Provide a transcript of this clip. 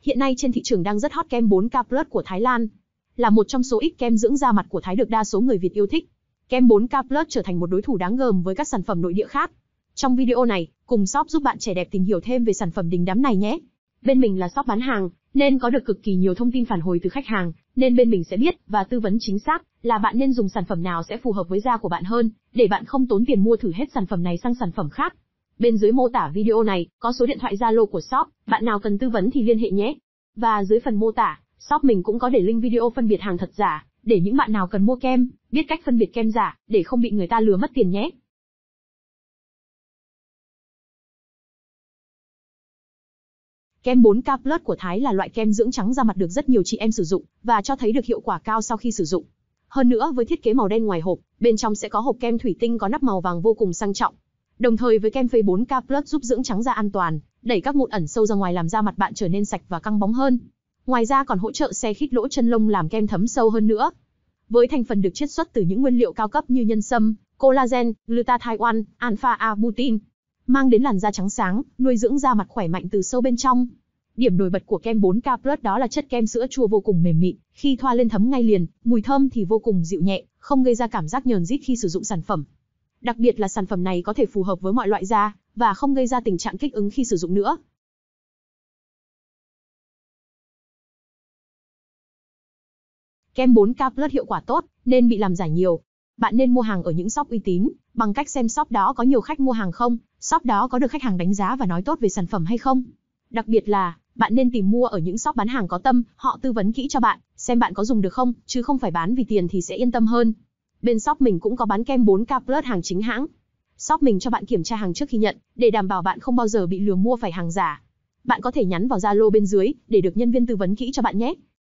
Hiện nay trên thị trường đang rất hot kem 4K Plus của Thái Lan, là một trong số ít kem dưỡng da mặt của Thái được đa số người Việt yêu thích. Kem 4K Plus trở thành một đối thủ đáng gờm với các sản phẩm nội địa khác. Trong video này, cùng shop giúp bạn trẻ đẹp tìm hiểu thêm về sản phẩm đình đám này nhé. Bên mình là shop bán hàng, nên có được cực kỳ nhiều thông tin phản hồi từ khách hàng, nên bên mình sẽ biết và tư vấn chính xác là bạn nên dùng sản phẩm nào sẽ phù hợp với da của bạn hơn, để bạn không tốn tiền mua thử hết sản phẩm này sang sản phẩm khác. Bên dưới mô tả video này có số điện thoại Zalo của shop, bạn nào cần tư vấn thì liên hệ nhé. Và dưới phần mô tả, shop mình cũng có để link video phân biệt hàng thật giả, để những bạn nào cần mua kem, biết cách phân biệt kem giả, để không bị người ta lừa mất tiền nhé. Kem 4K Plus của Thái là loại kem dưỡng trắng da mặt được rất nhiều chị em sử dụng, và cho thấy được hiệu quả cao sau khi sử dụng. Hơn nữa với thiết kế màu đen ngoài hộp, bên trong sẽ có hộp kem thủy tinh có nắp màu vàng vô cùng sang trọng. Đồng thời với kem phây 4K Plus giúp dưỡng trắng da an toàn, đẩy các mụn ẩn sâu ra ngoài làm da mặt bạn trở nên sạch và căng bóng hơn. Ngoài ra còn hỗ trợ xe khít lỗ chân lông làm kem thấm sâu hơn nữa. Với thành phần được chiết xuất từ những nguyên liệu cao cấp như nhân sâm, collagen, glutathione, alpha-arbutin, mang đến làn da trắng sáng, nuôi dưỡng da mặt khỏe mạnh từ sâu bên trong. Điểm nổi bật của kem 4K Plus đó là chất kem sữa chua vô cùng mềm mịn, khi thoa lên thấm ngay liền, mùi thơm thì vô cùng dịu nhẹ, không gây ra cảm giác nhờn rít khi sử dụng sản phẩm. Đặc biệt là sản phẩm này có thể phù hợp với mọi loại da, và không gây ra tình trạng kích ứng khi sử dụng nữa. Kem 4K Plus hiệu quả tốt, nên bị làm giả nhiều. Bạn nên mua hàng ở những shop uy tín, bằng cách xem shop đó có nhiều khách mua hàng không, shop đó có được khách hàng đánh giá và nói tốt về sản phẩm hay không. Đặc biệt là, bạn nên tìm mua ở những shop bán hàng có tâm, họ tư vấn kỹ cho bạn, xem bạn có dùng được không, chứ không phải bán vì tiền thì sẽ yên tâm hơn. Bên shop mình cũng có bán kem 4K Plus hàng chính hãng. Shop mình cho bạn kiểm tra hàng trước khi nhận, để đảm bảo bạn không bao giờ bị lừa mua phải hàng giả. Bạn có thể nhắn vào Zalo bên dưới, để được nhân viên tư vấn kỹ cho bạn nhé.